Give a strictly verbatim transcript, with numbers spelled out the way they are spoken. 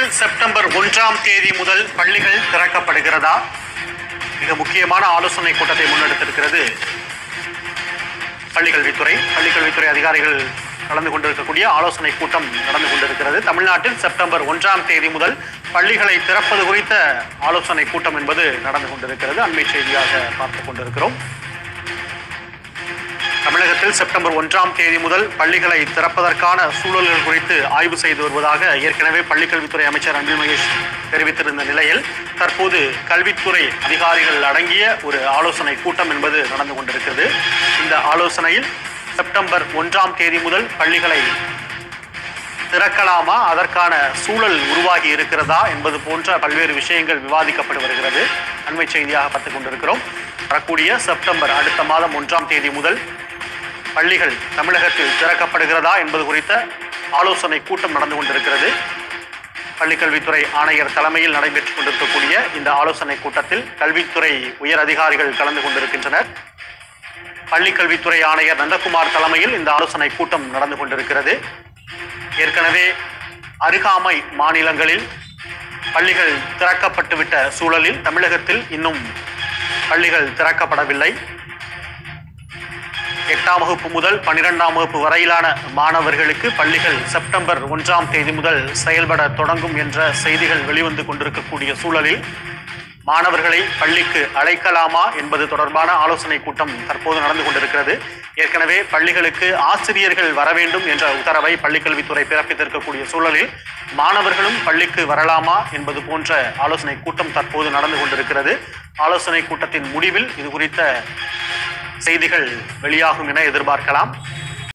September ஒன்றாம் தேதி முதல் பள்ளிகள் திறக்கப்படுகிறதா? மிக முக்கியமான ஆலோசனை கூட்டத்தை முன்னெடுத்திருக்கிறது பள்ளிக்கல்வித்துறை. பள்ளிக்கல்வித்துறை அதிகாரிகள் கலந்து கொண்டிருக்கக்கூடிய ஆலோசனை கூட்டம் நடந்து கொண்டிருக்கிறது. தமிழ்நாட்டில் செப்டம்பர் ஒன்றாம் தேதி முதல் பள்ளிகளை திறப்பது குறித்த ஆலோசனை கூட்டம் என்பது நடந்து கொண்டிருக்கிறது. அண்மை செய்தியாக பார்த்துக் கொண்டிருக்கிறோம். தமிழகத்தில் செப்டம்பர் ஒன்றாம் தேதி முதல் பள்ளிகளை திறப்பதற்கான சூழல்கள் குறித்து ஆய்வு செய்து வருவதாக ஏற்கனவே பள்ளிக்கல்வித்துறை அமைச்சர் அன்பில் மகேஷ் தெரிவித்திருந்த நிலையில் தற்போது கல்வித்துறை அதிகாரிகள் அடங்கிய ஒரு ஆலோசனை கூட்டம் என்பது நடந்து கொண்டிருக்கிறது. இந்த ஆலோசனையில் செப்டம்பர் ஒன்றாம் தேதி முதல் பள்ளிகளை திறக்கலாமா, அதற்கான சூழல் உருவாகி இருக்கிறதா என்பது போன்ற பல்வேறு விஷயங்கள் விவாதிக்கப்பட்டு வருகிறது. அண்மை செய்தியாக பார்த்துக் கொண்டிருக்கிறோம். வரக்கூடிய செப்டம்பர் அடுத்த மாதம் ஒன்றாம் தேதி முதல் பள்ளிகள் தமிழகத்தில் திறக்கப்படுகிறதா என்பது குறித்த ஆலோசனை கூட்டம் நடந்து கொண்டிருக்கிறது. பள்ளிக்கல்வித்துறை ஆணையர் தலைமையில் நடைபெற்றுக் கொண்டிருக்கக்கூடிய இந்த ஆலோசனை கூட்டத்தில் கல்வித்துறை உயர் அதிகாரிகள் கலந்து கொண்டிருக்கின்றனர். பள்ளிக்கல்வித்துறை ஆணையர் நந்தகுமார் தலைமையில் இந்த ஆலோசனை கூட்டம் நடந்து கொண்டிருக்கிறது. ஏற்கனவே அருகாமை மாநிலங்களில் பள்ளிகள் திறக்கப்பட்டுவிட்ட சூழலில் தமிழகத்தில் இன்னும் பள்ளிகள் திறக்கப்படவில்லை. எட்டாம் வகுப்பு முதல் பன்னிரெண்டாம் வகுப்பு வரையிலான மாணவர்களுக்கு பள்ளிகள் செப்டம்பர் ஒன்றாம் தேதி முதல் செயல்பட தொடங்கும் என்ற செய்திகள் வெளிவந்து கொண்டிருக்கக்கூடிய சூழலில் மாணவர்களை பள்ளிக்கு அழைக்கலாமா என்பது தொடர்பான ஆலோசனை கூட்டம் தற்போது நடந்து கொண்டிருக்கிறது. ஏற்கனவே பள்ளிகளுக்கு ஆசிரியர்கள் வர வேண்டும் என்ற உத்தரவை பள்ளிக்கல்வித்துறை பிறப்பித்திருக்கக்கூடிய சூழலில் மாணவர்களும் பள்ளிக்கு வரலாமா என்பது போன்ற ஆலோசனை கூட்டம் தற்போது நடந்து கொண்டிருக்கிறது. ஆலோசனை கூட்டத்தின் முடிவில் இது குறித்த செய்திகள் வெளியாகும் என எதிர்பார்க்கலாம்.